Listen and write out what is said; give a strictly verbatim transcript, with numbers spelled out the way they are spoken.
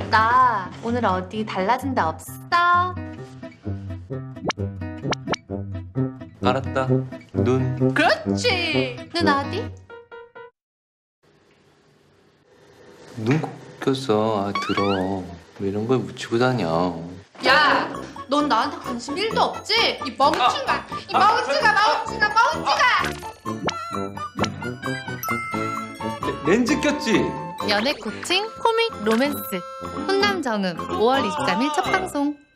나 오늘 어디 달라진 데 없어? 알았다. 눈. 그렇지. 눈 어디? 눈 꼈어. 아, 더러워. 왜 이런 걸 묻히고 다녀? 야, 넌 나한테 관심 일도 없지? 이 멍충아, 이 멍충아, 멍충아, 멍충아. 레, 렌즈 꼈지? 연애 코칭, 코믹, 로맨스. 훈남 정음 오월 이십삼일 첫 방송.